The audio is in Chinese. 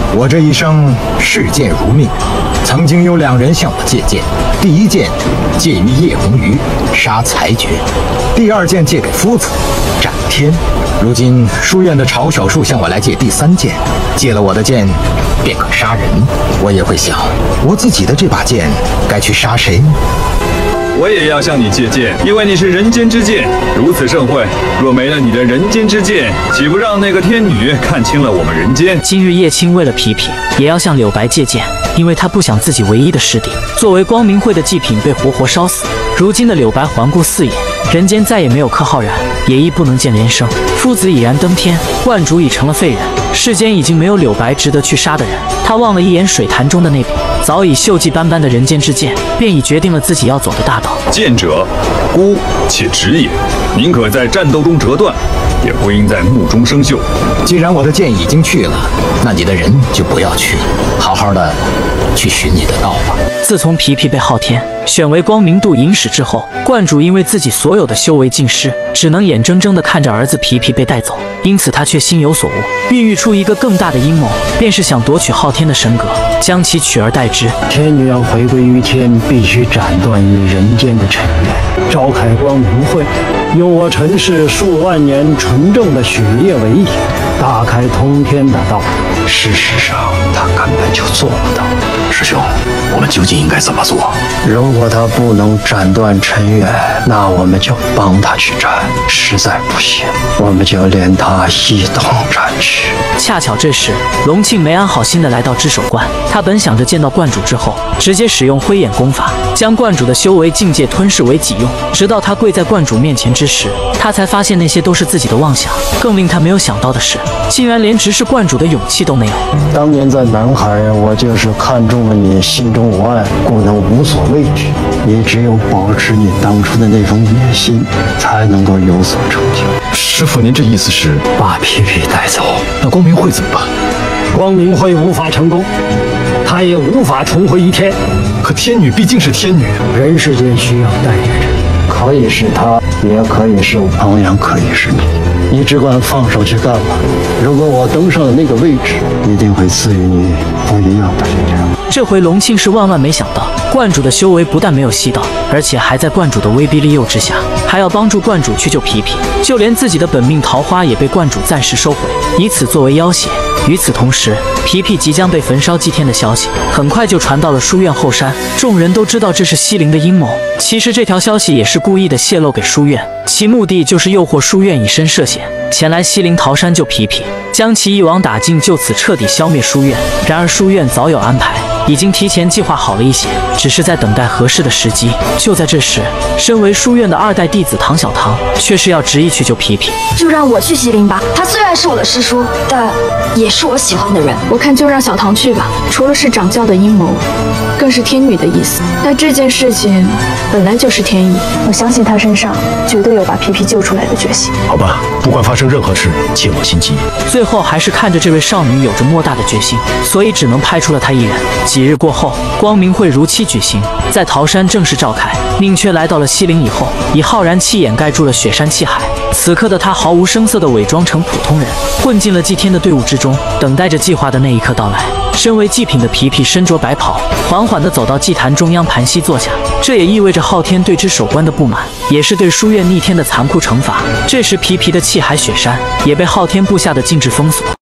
我这一生视剑如命，曾经有2人向我借剑。第一剑借于叶红鱼，杀裁决；第2剑借给夫子，斩天。如今书院的曹小树向我来借第3剑，借了我的剑，便可杀人。我也会想，我自己的这把剑该去杀谁呢？ 我也要向你借剑，因为你是人间之剑。如此盛会，若没了你的人间之剑，岂不让那个天女看清了我们人间？ 今日叶青为了皮皮，也要向柳白借剑，因为他不想自己唯一的师弟作为光明会的祭品被活活烧死。如今的柳白环顾四野，人间再也没有柯浩然，也亦不能见连生，父子已然登天，观主已成了废人，世间已经没有柳白值得去杀的人。他望了一眼水潭中的那柄早已锈迹斑斑的人间之剑，便已决定了自己要走的大道。 剑者，孤且直也，宁可在战斗中折断，也不应在墓中生锈。 既然我的剑已经去了，那你的人就不要去了，好好的去寻你的道吧。 自从皮皮被昊天选为光明度引使之后，观主因为自己所有的修为尽失，只能眼睁睁地看着儿子皮皮被带走，因此他却心有所悟，孕育出一个更大的阴谋，便是想夺取昊天的神格，将其取而代之。 天女要回归于天，必须斩断与人间的尘缘，召开光明会，用我陈氏数万年纯正的血液为引，打开通天的道。 事实上，他根本就做不到。师兄，我们究竟应该怎么做？ 如果他不能斩断尘缘，那我们就帮他去斩；实在不行，我们就连他一同斩去。 恰巧这时，隆庆没安好心的来到只手观，他本想着见到观主之后，直接使用灰眼功法，将观主的修为境界吞噬为己用。直到他跪在观主面前之时，他才发现那些都是自己的妄想。更令他没有想到的是，竟然连直视观主的勇气都没有。 当年在南海，我就是看中了你心中无爱，故能无所畏惧。你只有保持你当初的那种野心，才能够有所成就。 师父，您这意思是把皮皮带走？ 那光明会怎么办？ 光明会无法成功，他也无法重回一天。 可天女毕竟是天女， 人世间需要代言人，可以是他，也可以是我，同样可以是你。你只管放手去干吧。如果我登上了那个位置，一定会赐予你不一样的力量。 这回隆庆是万万没想到，观主的修为不但没有吸到，而且还在观主的威逼利诱之下，还要帮助观主去救皮皮，就连自己的本命桃花也被观主暂时收回，以此作为要挟。与此同时，皮皮即将被焚烧祭天的消息很快就传到了书院后山，众人都知道这是西陵的阴谋。其实这条消息也是故意的泄露给书院，其目的就是诱惑书院以身涉险，前来西陵桃山救皮皮，将其一网打尽，就此彻底消灭书院。然而书院早有安排，已经提前计划好了一些，只是在等待合适的时机。就在这时，身为书院的2代弟子唐小唐却是要执意去救皮皮。 就让我去西陵吧，他虽然是我的师叔，但也是我喜欢的人。 我看就让小唐去吧，除了是掌教的阴谋，更是天女的意思。但这件事情本来就是天意， 我相信他身上绝对有把皮皮救出来的决心。 好吧，不管发生任何事，切莫心急。 最后还是看着这位少女有着莫大的决心，所以只能派出了她一人。几日过后，光明会如期举行，在桃山正式召开。宁缺来到了西陵以后，以浩然气掩盖住了雪山气海。此刻的他毫无声色地伪装成普通人，混进了祭天的队伍之中，等待着计划的那一刻到来。身为祭品的皮皮身着白袍，缓缓地走到祭坛中央盘膝坐下。这也意味着昊天对之守关的不满，也是对书院逆天的残酷惩罚。这时皮皮的气海雪山也被昊天布下的禁制封锁。